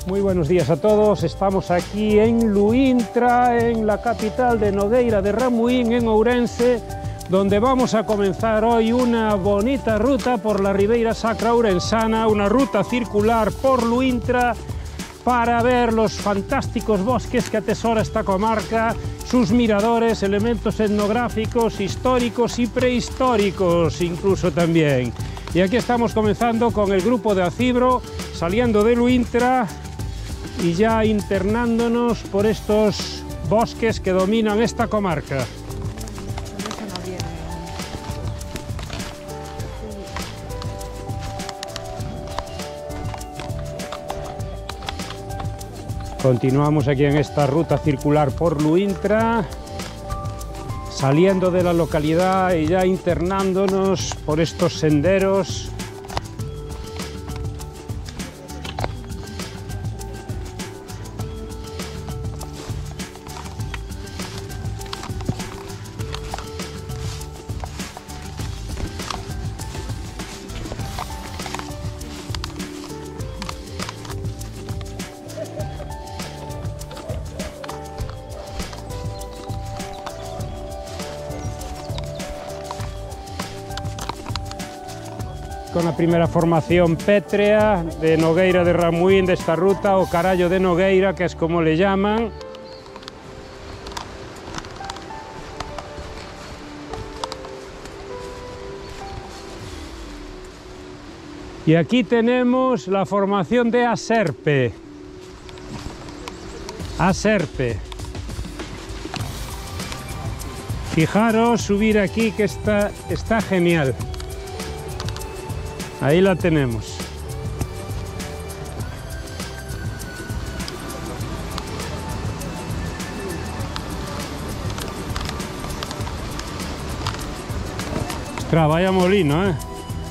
Muy buenos días a todos, estamos aquí en Luintra, en la capital de Nogueira de Ramuín, en Ourense, donde vamos a comenzar hoy una bonita ruta por la Ribeira Sacra ourensana, una ruta circular por Luintra para ver los fantásticos bosques que atesora esta comarca, sus miradores, elementos etnográficos, históricos y prehistóricos incluso también. Y aquí estamos comenzando con el grupo de Acibro, saliendo de Luintra y ya internándonos por estos bosques que dominan esta comarca. Continuamos aquí en esta ruta circular por Luintra, saliendo de la localidad y ya internándonos por estos senderos. Con la primera formación pétrea de Nogueira de Ramuín, de esta ruta, o Carallo de Nogueira, que es como le llaman. Y aquí tenemos la formación de Aserpe. Aserpe. Fijaros, subir aquí que está genial. Ahí la tenemos. Ostras, vaya molino, ¿eh?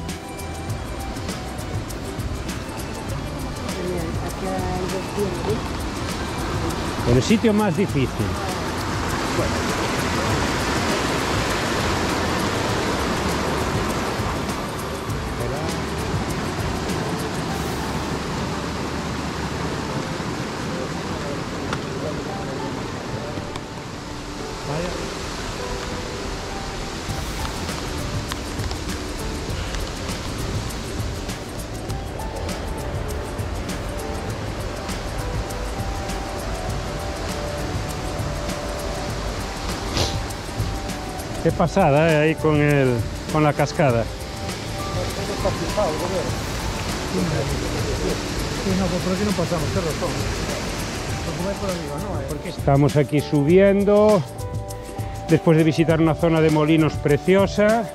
El sitio más difícil. Qué pasada, ahí con la cascada. Estamos aquí subiendo, después de visitar una zona de molinos preciosa.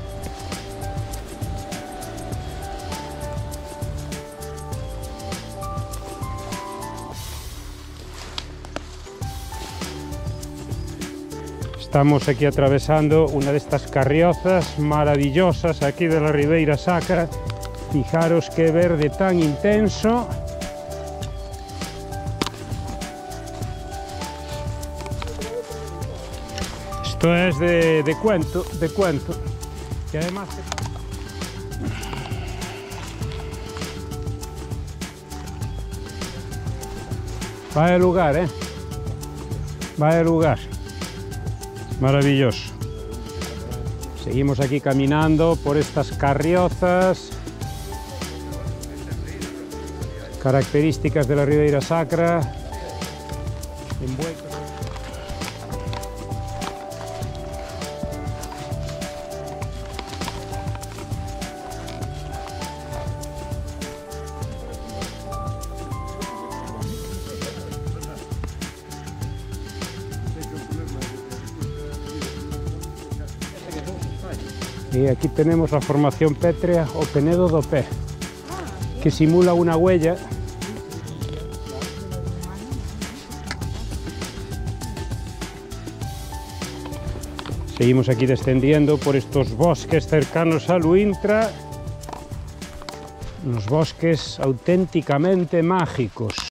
Estamos aquí atravesando una de estas carriozas maravillosas aquí de la Ribeira Sacra. Fijaros qué verde tan intenso. Esto es de cuento. Y además... Vaya lugar, ¿eh? Vaya lugar. Maravilloso. Seguimos aquí caminando por estas carriozas características de la Ribeira Sacra. Y aquí tenemos la formación pétrea o Penedo do Pé, que simula una huella. Seguimos aquí descendiendo por estos bosques cercanos a Luintra, unos bosques auténticamente mágicos.